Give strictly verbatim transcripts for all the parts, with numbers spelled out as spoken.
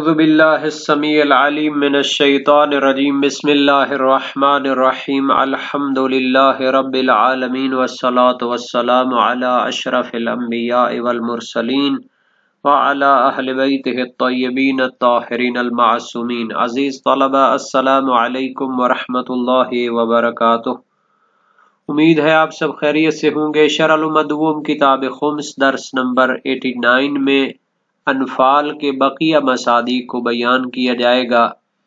اعوذ باللہ السمیع العلیم من الشیطان الرجیم بسم اللہ الرحمن الرحیم الحمد للہ رب العالمین والصلاة والسلام علی اشرف الانبیاء والمرسلین وعلی اہل بیتہ الطیبین الطاہرین المعصومین۔ عزیز طلبہ، السلام علیکم ورحمۃ اللہ وبرکاتہ۔ امید ہے آپ سب خیریت سے ہوں گے۔ شرح المدوم کتاب خمس درس نمبر نناسی میں انفال کے بقیہ مصادیق کو بیان کیا جائے گا۔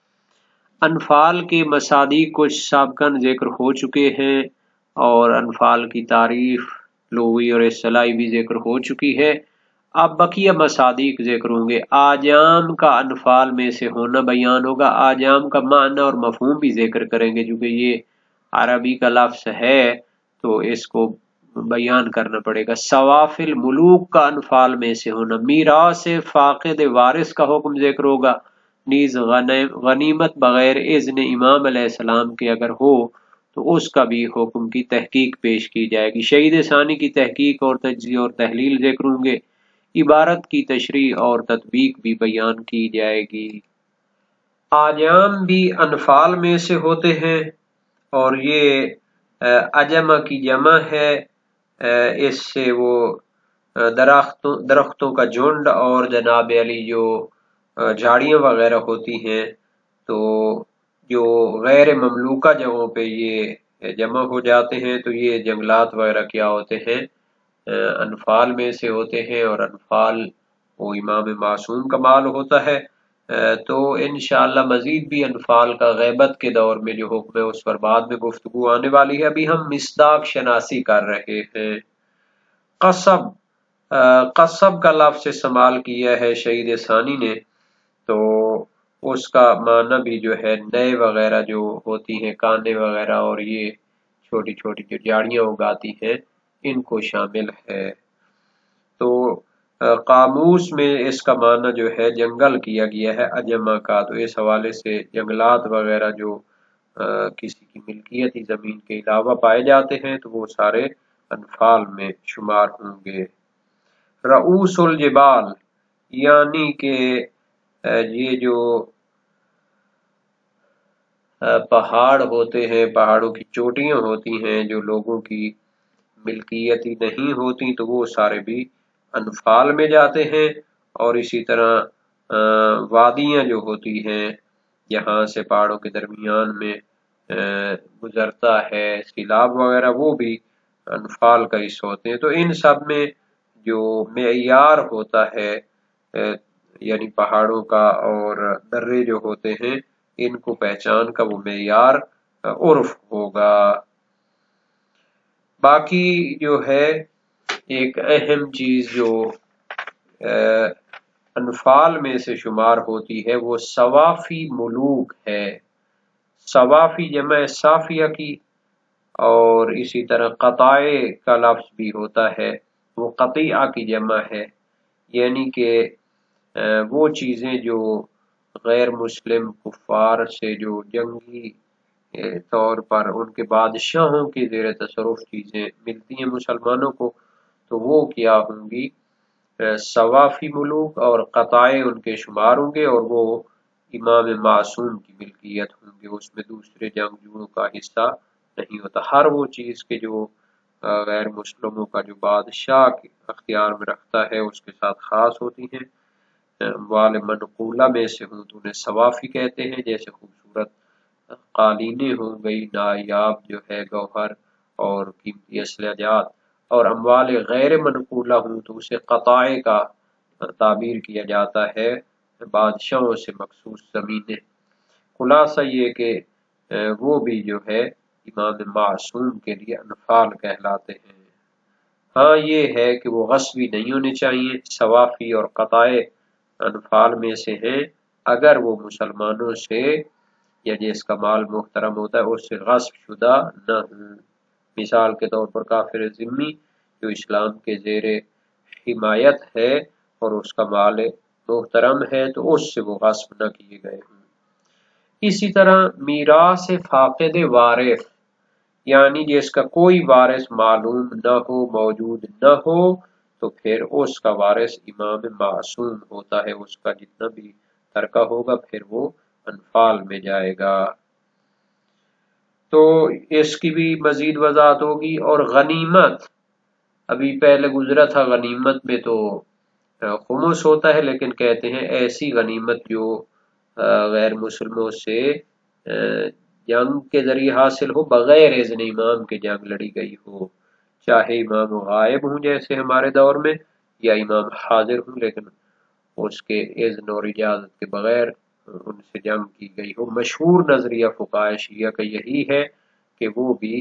انفال کے مصادیق کچھ سابقاً ذکر ہو چکے ہیں اور انفال کی تعریف لغوی اور اصطلاحی بھی ذکر ہو چکی ہے۔ اب بقیہ مصادیق ذکر ہوں گے۔ آجام کا انفال میں سے ہونا بیان ہوگا۔ آجام کا معنی اور مفہوم بھی ذکر کریں گے، کیونکہ یہ عربی کا لفظ ہے تو اس کو بیان کرنا پڑے گا۔ سوافل ملوک کا انفال میں سے ہونا، میراث فاقد وارث کا حکم ذکر ہوگا۔ نیز غنیمت بغیر اذن امام علیہ السلام کے اگر ہو تو اس کا بھی حکم کی تحقیق پیش کی جائے گی۔ شہید ثانی کی تحقیق اور تجزیہ اور تحلیل ذکر ہوں گے۔ عبارت کی تشریح اور تطبیق بھی بیان کی جائے گی۔ آجام بھی انفال میں سے ہوتے ہیں اور یہ اجمہ کی جمع ہے۔ اس سے وہ درختوں درختوں کا جھنڈ اور جناب علی جو جھاڑیاں وغیرہ ہوتی ہیں، تو جو غیر مملوکہ جگہوں پہ یہ جمع ہو جاتے ہیں تو یہ جنگلات وغیرہ کیا ہوتے ہیں، انفال میں سے ہوتے ہیں، اور انفال وہ امام معصوم کا مال ہوتا ہے۔ تو انشاءاللہ مزید بھی انفال کا غیبت کے دور میں جو حکم ہے اس پر بعد میں گفتگو آنے والی ہے۔ ابھی ہم مصداق شناسی کر رہے ہیں۔ قصب قصب کا لفظ استعمال کیا ہے شہید ثانی نے، تو اس کا معنی بھی جو ہے نئے وغیرہ جو ہوتی ہیں، کانے وغیرہ اور یہ چھوٹی چھوٹی جو جھاڑیاں اگاتی ہیں، ان کو شامل ہے۔ تو قاموس میں اس کا معنی جو ہے جنگل کیا گیا ہے اجمہ کا، تو اس حوالے سے جنگلات وغیرہ جو کسی کی ملکیتی زمین کے علاوہ پائے جاتے ہیں تو وہ سارے انفال میں شمار ہوں گے۔ رؤوس الجبال یعنی کہ یہ جو پہاڑ ہوتے ہیں، پہاڑوں کی چوٹیاں ہوتی ہیں جو لوگوں کی ملکیتی نہیں ہوتی، تو وہ سارے بھی انفال میں جاتے ہیں۔ اور اسی طرح وادیاں جو ہوتی ہیں، یہاں سے پہاڑوں کے درمیان میں گزرتا ہے سیلاب وغیرہ، وہ بھی انفال کا حصہ ہوتے ہیں۔ تو ان سب میں جو معیار ہوتا ہے، یعنی پہاڑوں کا اور درے جو ہوتے ہیں، ان کو پہچان کا وہ معیار عرف ہوگا۔ باقی جو ہے ایک اہم چیز جو انفال میں سے شمار ہوتی ہے وہ سوافی ملوک ہے۔ سوافی جمع صافیہ کی، اور اسی طرح قطائع کا لفظ بھی ہوتا ہے، وہ قطیعہ کی جمع ہے، یعنی کہ وہ چیزیں جو غیر مسلم کفار سے جو جنگی طور پر ان کے بادشاہوں کے زیر تصرف چیزیں ملتی ہیں مسلمانوں کو، تو وہ کیا ہوں گی، سوافی ملوک اور قطائع ان کے شمار ہوں گے، اور وہ امام معصوم کی ملکیت ہوں گے، اس میں دوسرے جنگجوؤں کا حصہ نہیں ہوتا۔ ہر وہ چیز کے جو غیر مسلموں کا جو بادشاہ اختیار میں رکھتا ہے اس کے ساتھ خاص ہوتی ہیں۔ اموال منقولہ میں سے ہوں تو انہیں سوافی کہتے ہیں، جیسے خوبصورت قالینیں ہوں گئی، نایاب جو ہے گوہر اور قیمتی اصلیہ جات، اور اموال غیر منقولہ ہوں تو اسے قطائع کا تعبیر کیا جاتا ہے، بادشاہوں سے مخصوص زمینیں۔ خلاصہ یہ کہ وہ بھی جو ہے امام معصوم کے لیے انفال کہلاتے ہیں۔ ہاں یہ ہے کہ وہ غصبی نہیں ہونے چاہیے۔ سوافی اور قطائع انفال میں سے ہیں اگر وہ مسلمانوں سے یا جس کا مال محترم ہوتا ہے اس سے غصب شدہ نہ ہوں۔ مثال کے طور پر کافر ذمہ جو اسلام کے زیر حمایت ہے اور اس کا مال محترم ہے تو اس سے وہ غصب نہ کیے گئے ہوں۔ اسی طرح میراث فاقد وارث یعنی جس کا کوئی وارث معلوم نہ ہو، موجود نہ ہو، تو پھر اس کا وارث امام معصوم ہوتا ہے، اس کا جتنا بھی ترکہ ہوگا پھر وہ انفال میں جائے گا۔ تو اس کی بھی مزید وضاحت ہوگی۔ اور غنیمت ابھی پہلے گزرا تھا، غنیمت میں تو خمس ہوتا ہے، لیکن کہتے ہیں ایسی غنیمت جو غیر مسلموں سے جنگ کے ذریعے حاصل ہو، بغیر اذن امام کے جنگ لڑی گئی ہو، چاہے امام غائب ہوں جیسے ہمارے دور میں، یا امام حاضر ہوں، لیکن اس کے اذن اور اجازت کے بغیر ان سے جنگ کی گئی ہو۔ مشہور نظریہ فقہائے شیعہ کا یہی ہے کہ وہ بھی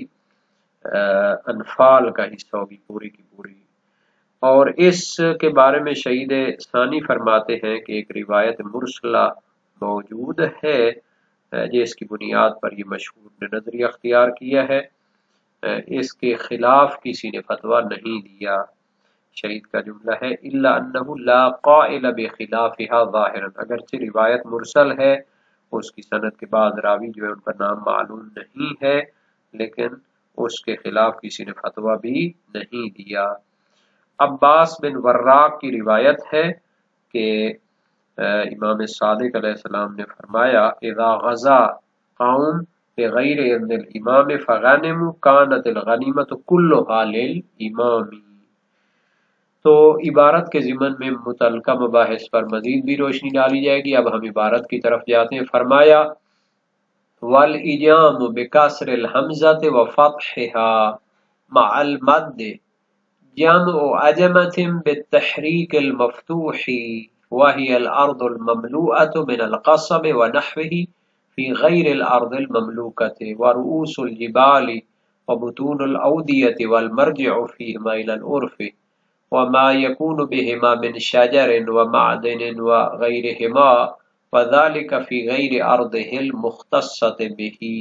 انفال کا حصہ ہوگی پوری کی پوری۔ اور اس کے بارے میں شہید ثانی فرماتے ہیں کہ ایک روایت مرسلہ موجود ہے جس کی بنیاد پر یہ مشہور نے نظریہ اختیار کیا ہے، اس کے خلاف کسی نے فتویٰ نہیں دیا۔ شہید کا جملہ ہے الا انه لا قائل بخلافها ظاہرا، اگرچہ روایت مرسل ہے، اس کی سند کے بعد راوی جو ہے ان کا نام معلوم نہیں ہے، لیکن اس کے خلاف کسی نے فتویٰ بھی نہیں دیا۔ عباس بن وراق کی روایت ہے کہ امام صادق علیہ السلام نے فرمایا اذا غزا قوم بغیر اذن الامام فغنموا كانت الغنیمت كلها للامام۔ تو عبارت کے ضمن میں متعلقہ مباحث پر مزید بھی روشنی ڈالی جائے گی۔ اب ہم عبارت کی طرف جاتے ہیں۔ فرمایا والاجام بکسر الحمزۃ وفتحها مع المد جمع عجمۃ بالتحریک المفتوح وهي الارض المملوءة من القصب ونحوه في غير الارض المملوكة ورؤوس الجبال وبطون الاودية والمرجع فيهما الى العرف وما يكون بهما من شجر ومعدن وغيرهما وذلك في غير ارضه المختصة به۔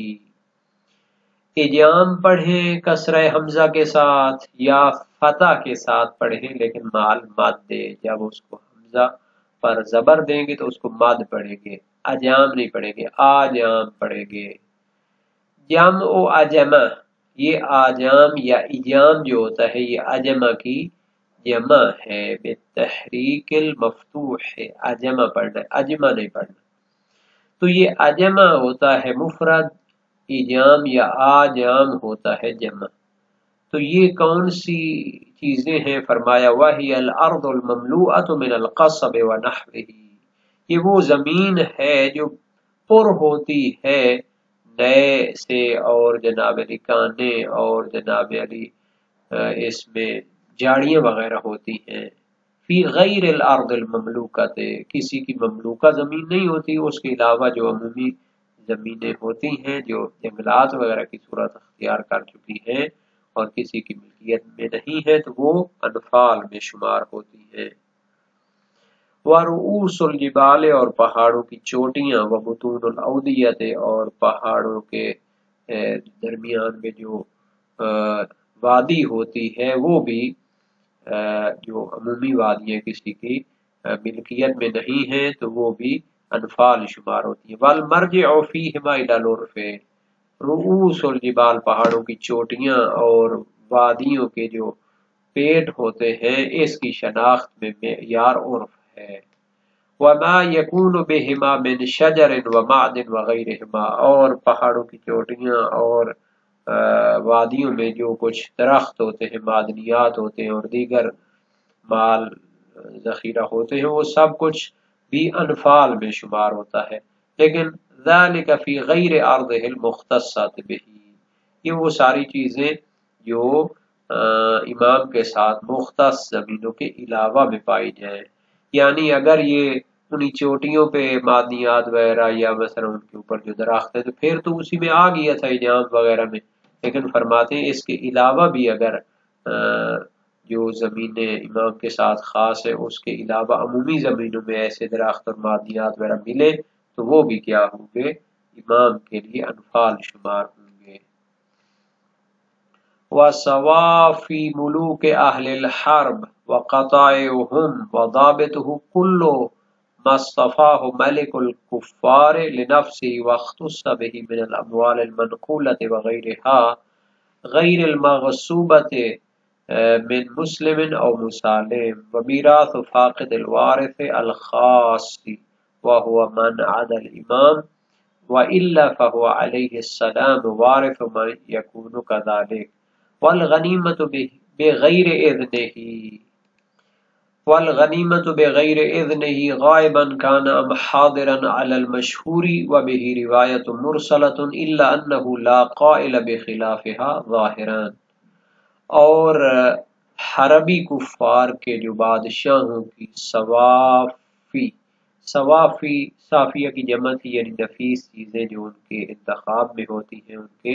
اجام پڑھیں کسرہ حمزہ کے ساتھ یا فتح کے ساتھ پڑھیں، لیکن مال مد دے، جب اس کو حمزہ پر زبر دیں گے تو اس کو مد پڑھیں گے، اجام نہیں پڑھیں گے، آجام پڑھیں گے۔ جمع و اجمہ، یہ آجام یا اجام جو ہوتا ہے یہ اجمہ کی جمع ہے، بالتحریک المفتوح ہے، اجمہ پڑھنا ہے، اجمہ نہیں پڑھنا۔ تو یہ اجمہ ہوتا ہے مفرد، اجام یا آجام ہوتا ہے جمع۔ تو یہ کون سی چیزیں ہیں؟ فرمایا وَهِيَ الْأَرْضُ الْمَمْلُوءَةُ مِنَ الْقَصَبِ وَنَحْوِهِ، یہ وہ زمین ہے جو پر ہوتی ہے نئے سے اور جناب علی کانے اور جناب علی اس میں جاڑیاں وغیرہ ہوتی ہیں۔ فی غیر الارض المملوکۃ، کسی کی مملوکہ زمین نہیں ہوتی، اس کے علاوہ جو عمومی زمینیں ہوتی ہیں جو جنگلات وغیرہ کی صورت اختیار کر چکی ہیں اور کسی کی ملکیت میں نہیں ہے تو وہ انفال میں شمار ہوتی ہیں۔ وَرُؤُوسُ الْجِبَالِ، اور پہاڑوں کی چوٹیاں، وَبُطُونُ الْأَوْدِيَةِ، اور پہاڑوں کے درمیان میں جو وادی ہوتی ہے وہ بھی جو عمومی وادیاں کسی کی ملکیت میں نہیں ہیں تو وہ بھی انفال شمار ہوتی ہے۔ وَالْمَرْجِعُ فِيهِمَا إِلَى الْعُرْفِ، رؤوس الجبال پہاڑوں کی چوٹیاں اور وادیوں کے جو پیٹ ہوتے ہیں اس کی شناخت میں معیار عرف ہے۔ وَمَا يَكُونُ بِهِمَا مِنْ شَجَرٍ وَمَعْدٍ وَغَيْرِهِمَا، اور پہاڑوں کی چوٹیاں اور وادیوں میں جو کچھ درخت ہوتے ہیں، معدنیات ہوتے ہیں اور دیگر مال ذخیرہ ہوتے ہیں، وہ سب کچھ بھی انفال میں شمار ہوتا ہے۔ لیکن ذَلِكَ فِي غَيْرِ أَرْضِهِ الْمُخْتَصَّةِ بِهِ، یہ وہ ساری چیزیں جو امام کے ساتھ مختص زمینوں کے علاوہ میں پائی جائیں، یعنی اگر یہ انہی چوٹیوں پہ معدنیات وغیرہ یا مثلا ان کے اوپر جو درخت ہے تو پھر تو اسی میں آ گیا تھا اجام وغیرہ میں، لیکن فرماتے ہیں اس کے علاوہ بھی اگر جو زمینیں امام کے ساتھ خاص ہے اس کے علاوہ عمومی زمینوں میں ایسے درخت اور معدنیات وغیرہ ملے تو وہ بھی کیا ہوں گے؟ امام کے لیے انفال شمار ہوں گے۔ وَسَوَا فِي مُلُوكِ أَهْلِ الْحَرْبِ وَقَطَائِعُهُمْ وَضَابِطُهُ كُلُّ مَا اصْطَفَاهُ مَلِكُ الْكُفَّارِ لِنَفْسِهِ وَاخْتَصَّ بِهِ مِنَ الْأَمْوَالِ الْمَنْقُولَةِ وَغَيْرِهَا غَيْرِ الْمَغْصُوبَةِ مِنْ مُسْلِمٍ أَوْ مُسَالِمٍ وَمِيرَاثُ فَاقِدِ الْوَارِثِ الْخَاصِّ وهو من عدا الإمام وإلا فهو عليه السلام وارث من يكون كذلك والغنيمة بغير إذنه والغنیمت بغیر اذنه غائبا كان ام حاضرا على المشهور وبه روایت مرسلۃ الا انه لا قائل بخلافها ظاہرا، اور حربی کفار کے جو بادشاہوں کی صوافی صوافی صافیہ کی جمع تھی، یعنی نفیس چیزیں جو ان کے انتخاب میں ہوتی ہیں، ان کے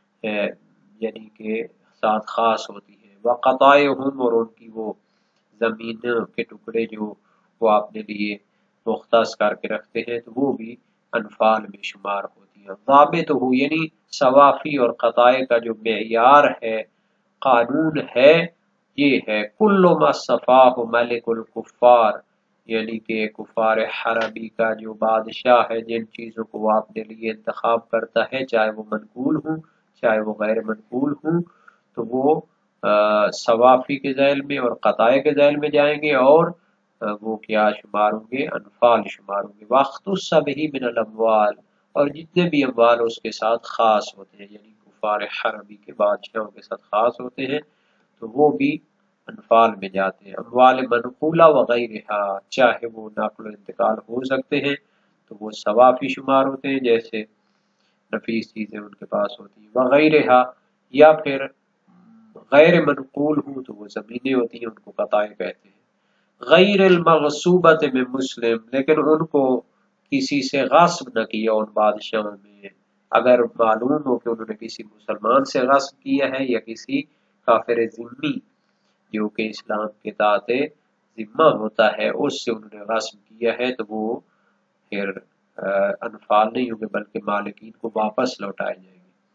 یعنی کہ ساتھ خاص ہوتی ہیں، وقطائہم، اور ان کی وہ زمین کے ٹکڑے جو وہ اپنے لیے مختص کر کے رکھتے ہیں، تو وہ بھی انفال میں شمار ہوتی ہیں۔ ضابط ہو یعنی صوافی اور قطائع کا جو معیار ہے، قانون ہے، یہ ہے کل ما صفاہ ملک الکفار، یعنی کہ کفار حربی کا جو بادشاہ ہے، جن چیزوں کو وہ اپنے لیے انتخاب کرتا ہے، چاہے وہ منقول ہوں چاہے وہ غیر منقول ہوں، تو وہ صوافی کے ذیل میں اور قطائع کے ذیل میں جائیں گے، اور وہ کیا شمار ہوں گے؟ انفال شمار ہوں گے۔ وَاخْتُصَّ بِهِ مِنَ الْأَمْوَالِ، اور جتنے بھی اموال اس کے ساتھ خاص ہوتے ہیں، یعنی کفار حربی کے بادشاہوں کے ساتھ خاص ہوتے ہیں، تو وہ بھی انفال میں جاتے ہیں۔ اموال منقولہ وغیرہا، چاہے وہ نقل و انتقال ہو سکتے ہیں تو وہ صوافی شمار ہوتے ہیں، جیسے نفیس چیزیں ان کے پاس ہوتی ہیں، وغیرہا، یا پھر غیر منقول ہوں تو وہ زمینیں ہوتی ہیں، ان کو قطائع کہتے ہیں۔ غیر المغصوبۃ میں مسلم، لیکن ان کو کسی سے غصب نہ کیا ان بادشاہوں میں، اگر معلوم ہو کہ انہوں نے کسی مسلمان سے غصب کیا ہے یا کسی کافر ذمی جو کہ اسلام کے تحت ذمہ ہوتا ہے اس سے انہوں نے غصب کیا ہے، تو وہ پھر انفال نہیں ہوں گے بلکہ مالکین کو واپس لوٹائے جائیں گے۔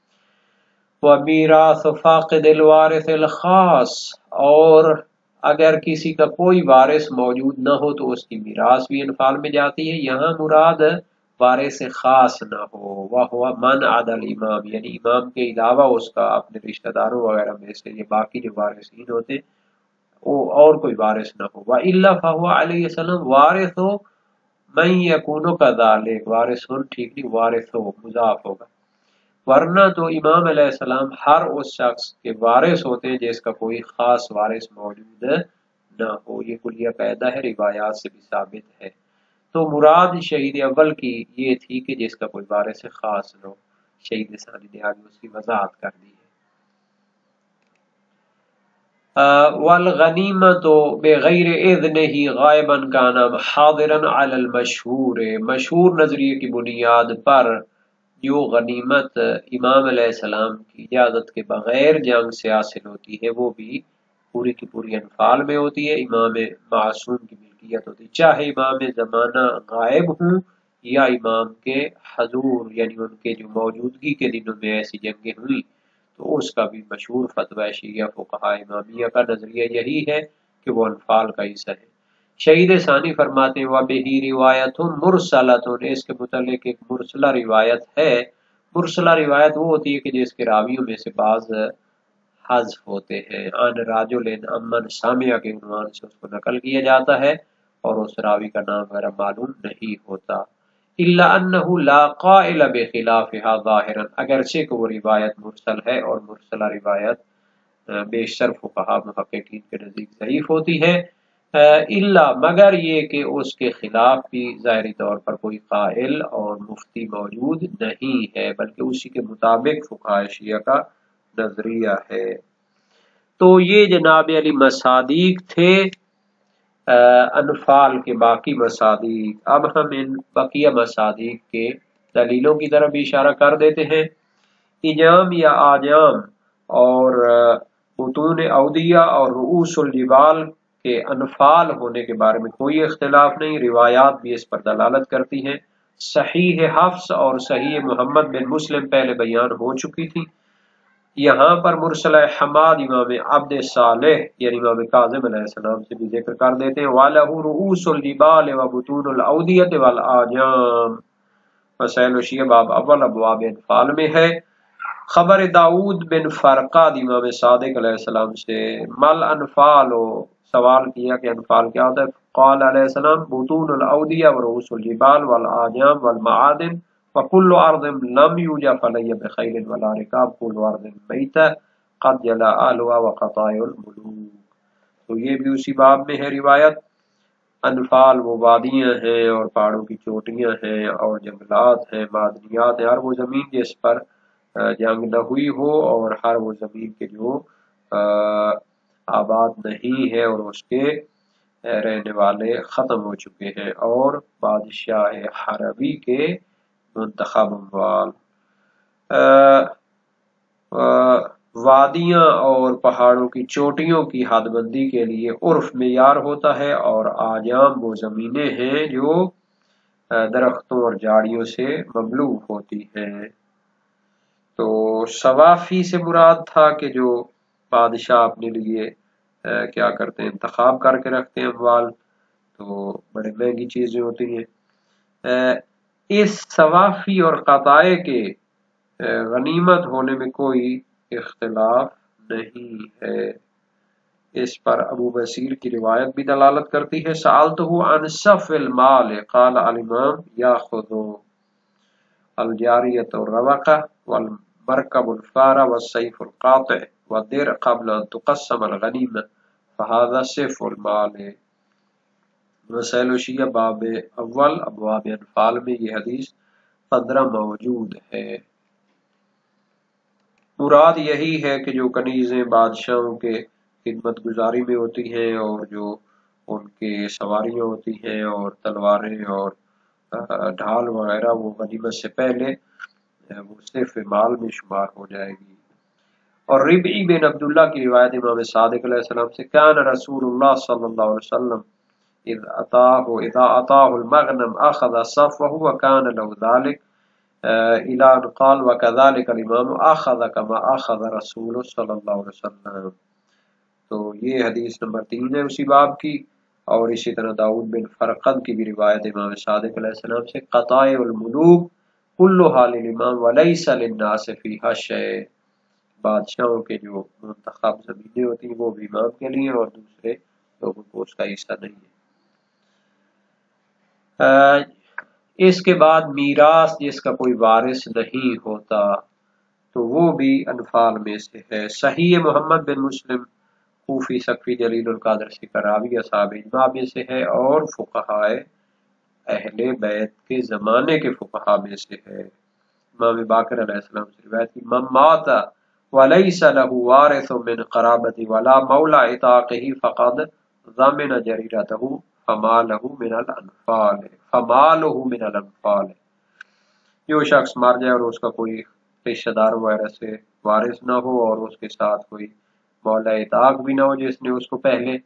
وَمِيرَاثُ فَاقِدِ الْوَارِثِ الْخَاص، اور اگر کسی کا کوئی وارث موجود نہ ہو تو اس کی میراث بھی انفال میں جاتی ہے۔ یہاں مراد وارث خاص نہ ہو، وَهُوَ مَنْ عَدَى الْإِمَامِ، یعنی امام کے علاوہ اس کا اپنے رشتہ داروں وغیرہ میں سے یہ باقی جو وارثین ہوتے وہ اور کوئی وارث نہ ہو۔ وَإِلَّا فَهُوَ عَلَيْهِ السَّلَامُ وَارِثُ مَنْ يَكُونُ كَذَلِكَ، وارث ہن ٹھیک نہیں، وارث ہو مضاف ہوگا، ورنہ تو امام علیہ السلام ہر اس شخص کے وارث ہوتے ہیں جس کا کوئی خاص وارث موجود نہ ہو۔ یہ کلیہ قاعدہ ہے، روایات سے بھی ثابت ہے۔ تو مراد شہید اول کی یہ تھی کہ جس کا کوئی وارث خاص نہ ہو، شہید ثانی نے آگے اس کی وضاحت کر دی ہے۔ والغنیمت بغیر اذنہ غائبا کان حاضرا علی المشہور، مشہور نظریے کی بنیاد پر جو غنیمت امام علیہ السلام کی اجازت کے بغیر جنگ سے حاصل ہوتی ہے وہ بھی پوری کی پوری انفال میں ہوتی ہے، امام معصوم کی ملکیت ہوتی ہے، چاہے امام زمانہ غائب ہوں یا امام کے حضور یعنی ان کے جو موجودگی کے دنوں میں ایسی جنگیں ہوئی، تو اس کا بھی مشہور فتویٰ شیعہ فقہاء امامیہ کا نظریہ یہی ہے کہ وہ انفال کا حصہ ہے۔ شہید ثانی فرماتے ہیں وَبِهِ رِوَایَةٌ مُرْسَلَةٌ، اس کے متعلق ایک مرسلہ روایت ہے۔ مرسلہ روایت وہ ہوتی ہے کہ جس کے راویوں میں سے بعض حذف ہوتے ہیں، عن راجل امن سامعہ کے عنوان سے اس کو نقل کیا جاتا ہے اور اس راوی کا نام وغیرہ معلوم نہیں ہوتا۔ الا انه لا قائل بخلافها ظاہرا، اگرچہ کہ وہ روایت مرسل ہے اور مرسلہ روایت بیشتر فقہاء محققین کے نزدیک ضعیف ہوتی ہے، الا مگر یہ کہ اس کے خلاف بھی ظاہری طور پر کوئی قائل اور مفتی موجود نہیں ہے، بلکہ اسی کے مطابق فقہاء شیعہ کا نظریہ ہے۔ تو یہ جناب علی مصادیق تھے انفال کے باقی مصادیق۔ اب ہم ان بقیہ مصادیق کے دلیلوں کی طرف بھی اشارہ کر دیتے ہیں۔ اجام یا آجام اور بطون اودیہ اور رؤوس الجبال کے انفال ہونے کے بارے میں کوئی اختلاف نہیں، روایات بھی اس پر دلالت کرتی ہیں۔ صحیح حفص اور صحیح محمد بن مسلم پہلے بیان ہو چکی تھی، یہاں پر مرسلہ حماد امام عبد صالح یعنی امام کاظم علیہ السلام سے بھی ذکر کر دیتے ہیں۔ وَلَهُ رُؤُوسُ الْجِبَالِ وَبُطُونُ الْأَوْدِيَةِ وَالْآجَامِ، مسائل وشیہ باب اول ابواب انفال میں ہے۔ خبر داؤد بن فرقاد امام صادق علیہ السلام سے مل انفال سوال کیا کہ انفال کیا ہوتا ہے؟ قال علیہ السلام بطون الاودیہ ورؤوس الجبال والاعجام والمعادن وكل ارض لم يوجد فلي بخيل ولا ركاب كل ارض میتہ قد جلا اهلها وقطاع الملوک. تو یہ بھی اسی باب میں ہے روایت. انفال وہ وادیاں ہیں اور پہاڑوں کی چوٹیاں ہیں اور جنگلات ہیں، معدنیات ہیں، ہر وہ زمین جس پر جنگ نہ ہوئی ہو اور ہر وہ زمین کے جو آباد نہیں ہے اور اس کے رہنے والے ختم ہو چکے ہیں، اور بادشاہ حربی کے منتخب اموال. وادیاں اور پہاڑوں کی چوٹیوں کی حد بندی کے لیے عرف معیار ہوتا ہے، اور آجام وہ زمینیں ہیں جو درختوں اور جھاڑیوں سے مملو ہوتی ہیں. تو صوافی سے مراد تھا کہ جو بادشاہ اپنے لیے کیا کرتے ہیں، انتخاب کر کے رکھتے ہیں اموال، تو بڑے مہنگی چیزیں ہوتی ہیں. اس صوافی اور قطائے کے غنیمت ہونے میں کوئی اختلاف نہیں ہے. اس پر ابو بصیر کی روایت بھی دلالت کرتی ہے. سألتہ عن صف المال قال الامام یاخذ الجاریۃ الروقہ والمرکب الفار والسیف القاطع والدرع قبل ان تقسم الغنیمہ فهذا صف المال. مسائل وشیہ باب اول ابواب انفال میں یہ حدیث پندرہ موجود ہے. مراد یہی ہے کہ جو کنیزیں بادشاہوں کے خدمت گزاری میں ہوتی ہیں اور جو ان کے سواریاں ہوتی ہیں اور تلواریں اور ڈھال وغیرہ، وہ غنیمت سے پہلے وہ صرف مال میں شمار ہو جائے گی. اور ربعی بن عبداللہ کی روایت امام صادق علیہ السلام سے کان رسول اللہ صلی اللہ علیہ وسلم اذا اتاه اذا اتاه المغنم اخذ صفه وكان له ذلك الى ان قال وكذلك الامام اخذ كما اخذ رسول صلی اللہ علیہ وسلم. تو یہ حدیث نمبر تین ہے اسی باب کی. اور اسی طرح داؤد بن فرقد کی بھی روایت امام صادق علیہ السلام سے قطائع الملوک كلها للامام وليس للناس فيها شيء. بادشاہوں کے جو منتخب زمینیں ہوتی ہیں وہ بھی امام کے لیے اور دوسرے لوگوں کو اس کا حصہ نہیں ہے. اس کے بعد میراث جس کا کوئی وارث نہیں ہوتا تو وہ بھی انفال میں سے ہے. صحیح محمد بن مسلم کوفی سقفی جلیل القدر سکراوی اصحاب اجماع میں سے ہے اور فقہاء اہل بیت کے زمانے کے فقہاء میں سے ہے. امام باقر علیہ السلام سے روایت کی من مات ولیس له وارث من قرابت ولا مولا عتاقہ فقد ضمن جریرتہ فمالہ من الانفال فمالہ من الانفال. جو شخص مر جائے اور اس کا کوئی رشتہ دار وغیرہ سے وارث نہ ہو اور اس کے ساتھ کوئی مولا عتاق بھی نہ ہو جس نے اس کو پہلے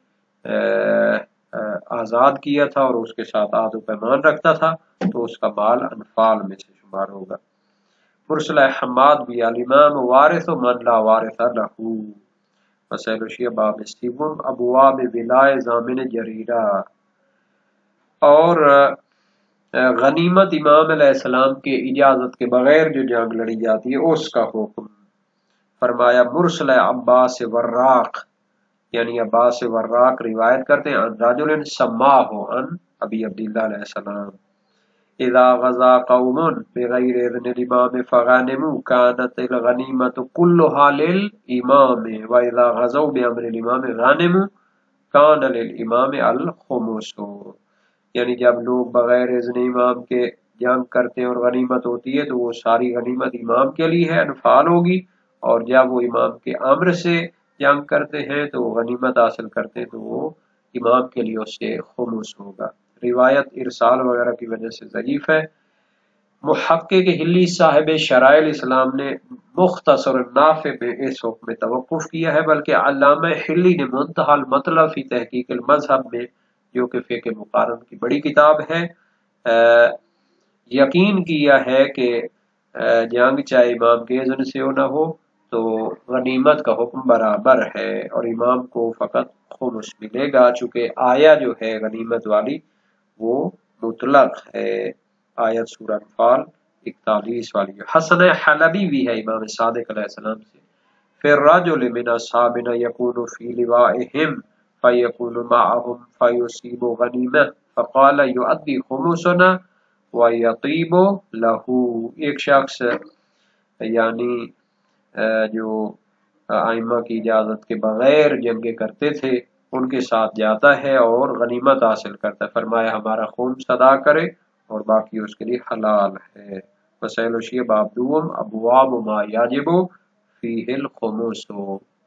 آزاد کیا تھا اور اس کے ساتھ عہد و پیمان رکھتا تھا، تو اس کا مال انفال میں سے شمار ہوگا. مرسل حماد بھی الامام وارث من لا وارث لہ. مسائل شیعہ باب سیوم ابواب ولائے ضامن جریرہ. اور غنیمت امام علیہ السلام کے اجازت کے بغیر جو جنگ لڑی جاتی ہے اس کا حکم. فرمایا مرسل عباس وراق، یعنی عباس وراق روایت کرتے ہیں ان رجل سماہ ان ابی عبداللہ علیہ السلام اذا غزا قوم بغیر اذن الامام فغانموا كانت الغنیمت كلها للامام واذا غزوا بامر الامام غانموا كان للامام الخمس. یعنی جب لوگ بغیر اذن امام کے جنگ کرتے ہیں اور غنیمت ہوتی ہے تو وہ ساری غنیمت امام کے لیے ہے، انفال ہوگی. اور جب وہ امام کے امر سے جنگ کرتے ہیں تو وہ غنیمت حاصل کرتے ہیں تو وہ امام کے لیے اس سے خمس ہوگا. روایت ارسال وغیرہ کی وجہ سے ضعیف ہے. محقق ہلی صاحب شرائع الاسلام نے مختصر نافع میں اس حکم میں توقف کیا ہے، بلکہ علامہ ہلی نے منتہی المطلب فی تحقیق المذہب میں، جو کہ فقہ مقارن کی بڑی کتاب ہے، یقین کیا ہے کہ جنگ چاہے امام کے اذن سے ہو نہ ہو تو غنیمت کا حکم برابر ہے اور امام کو فقط خمس ملے گا، چونکہ آیا جو ہے غنیمت والی وہ مطلق ہے. آیت سورہ انفال اکتالیس والی. حسن حلبی بھی ہے امام صادق علیہ السلام سے فی الرجل من اصحابنا یکون فی لوائہم فیکون معهم فیصیب غنیمہ فقال یؤدی خمسنا ویطیب له. ایک شخص یعنی جو ائمہ کی اجازت کے بغیر جنگیں کرتے تھے ان کے ساتھ جاتا ہے اور غنیمت حاصل کرتا ہے. فرمایا ہمارا خون صدا کرے اور باقی اس کے لیے حلال ہے. وسائل وشیع باب دوم ابواب ما یاجب فیہ الخمس.